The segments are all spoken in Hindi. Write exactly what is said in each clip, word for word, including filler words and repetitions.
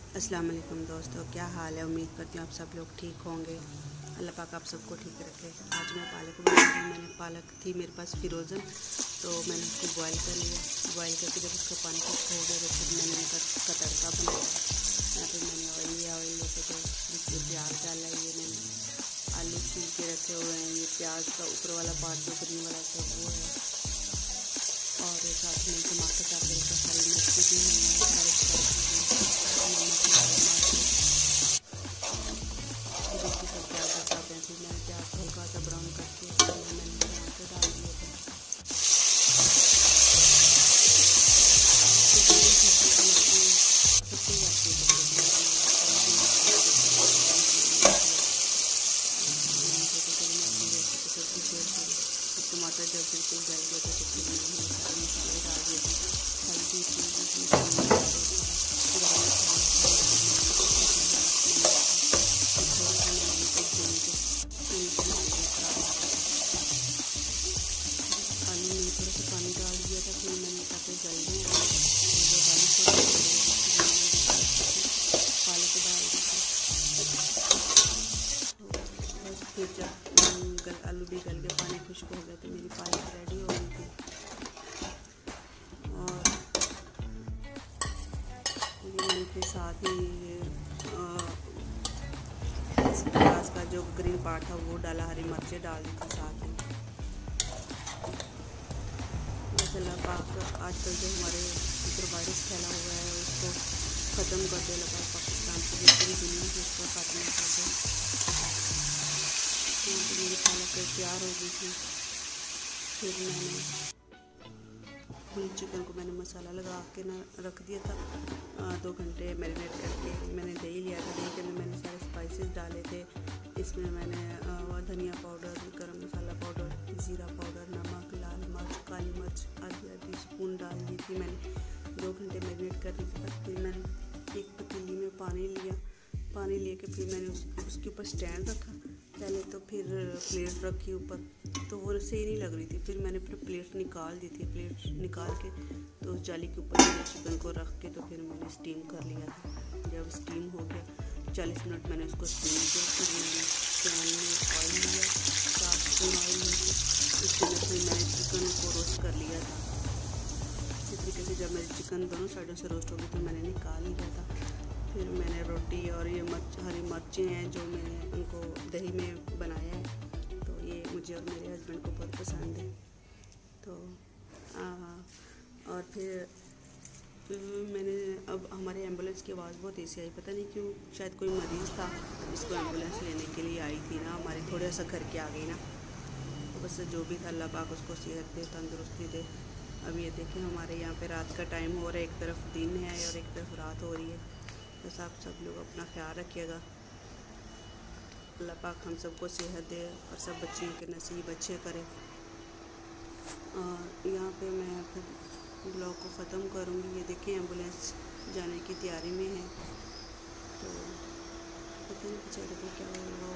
अस्सलाम वालेकुम दोस्तों, क्या हाल है। उम्मीद करती हूँ आप सब लोग ठीक होंगे। अल्लाह पाक आप सबको ठीक रखे। आज मैं पालक बना रही हूँ। मैंने पालक थी मेरे पास फ्रोज़न, तो मैंने उसको बॉईल कर लिया। बॉईल करके जब उसका पानी खुश्क हो गया तो फिर मैंने उनका का तड़का बनाया। यहाँ पर मैंने ऑयल लिया, ऑयल लेके तो इसमें प्याज डाला। ये मैंने आलू छील के रखे हुए हैं। ये प्याज का ऊपर वाला पार्ट जो ग्रीन वाला था वो है, और साथ में टमाटर का तड़का, हरी मिर्ची भी है, सारे देखिए सब प्याज बताते हैं। फिर मैंने प्याज को हल्का सा ब्राउन करके मैंने टमाटर डाल दिए थे। टमाटर जब बिल्कुल गल गए तो फिर मैंने सारे मसाले डाल दिए थे। हल्दी थी, आलू में थोड़ा सा पानी डाल दिया था। फिर मैंने ताकि जल जाए पालक डाल दी थी। बस फिर जब गल आलू भी गल के पानी खुश्क हो गया तो मेरी पालक रेडी हो गई थी। और मैंने फिर साथ ही प्याज का जो ग्रीन पार्ट था वो डाला, हरी मिर्चें डाल दी थी साथ ही। अल्लाह पाक आजकल जो हमारे ऊपर वायरस फैला हुआ है उसको ख़त्म कर दे। अल्लाह पाक पाकिस्तान की पूरी दुनिया से उसको ख़त्म कर दे। तो मेरी पालक तैयार हो गई थी। फिर मैंने चिकन को मैंने मसाला लगा के ना रख दिया था, दो घंटे मैरिनेट करके। मैंने दही लिया था, दही के अंदर मैंने सारे स्पाइसेस डाले थे। इसमें मैंने धनिया पाउडर, गरम मसाला पाउडर, ज़ीरा पाउडर, नमक, लाल मिर्च, काली मिर्च आधी आधी स्पून डाल दी थी। मैंने दो घंटे मैरिनेट कर दी थी। फिर मैंने एक पतीली में पानी लिया, पानी लेके फिर मैंने उस, उसके ऊपर स्टैंड रखा पहले, तो फिर प्लेट रखी ऊपर, तो वो सही नहीं लग रही थी। फिर मैंने फिर प्लेट निकाल दी थी। प्लेट निकाल के तो उस जाली के ऊपर चिकन को रख के तो फिर मैंने स्टीम कर लिया था। जब स्टीम हो गया चालीस मिनट मैंने उसको स्टीम किया। फिर मैंने पैन में ऑयल लिया, चार स्पून ऑयल लेके उसके अंदर फिर मैंने चिकन को रोस्ट कर लिया था। इसी तरीके से जब मेरी चिकन दोनों साइडों से रोस्ट हो गई तो मैंने निकाल लिया था। फिर मैंने रोटी और ये मर्च हरी मिर्चें हैं जो मैंने उनको दही में बनाया है, तो ये मुझे और मेरे हस्बैंड को बहुत पसंद है। तो आ, और फिर मैंने अब हमारे एम्बुलेंस की आवाज़ बहुत ऐसी आई, पता नहीं क्यों, शायद कोई मरीज़ था जिसको एम्बुलेंस लेने के लिए आई थी ना, हमारी थोड़ा सा घर के आ गई ना। तो बस जो भी था अल्लाह पाक उसको सेहत दे, तंदुरुस्ती दे। अब ये देखें हमारे यहाँ पे रात का टाइम हो रहा है, एक तरफ दिन है और एक तरफ रात हो रही है। बस आप सब लोग अपना ख्याल रखिएगा। अल्लाह पाक हम सबको सेहत दे और सब बच्चियों के नसीब अच्छे करे। और यहाँ पे मैं फिर ब्लॉग को ख़त्म करूँगी। ये देखें एम्बुलेंस जाने की तैयारी में है, तो पता नहीं बेचारे को क्या होगा।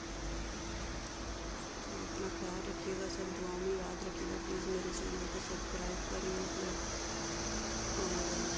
तो अपना ख्याल रखिएगा, सब दुआओं में याद रखिएगा। प्लीज़ मेरे चैनल को सब्सक्राइब करिए और